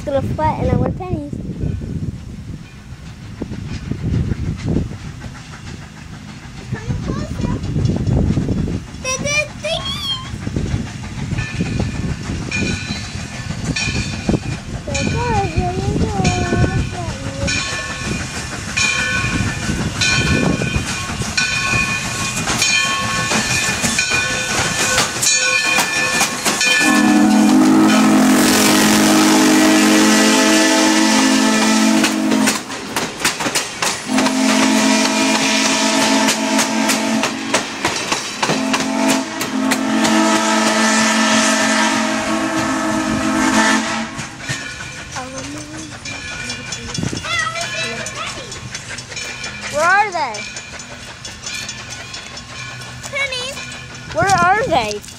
little flat and I want pennies. Coming closer. They're thingies. Where are they? Pennies. Where are they?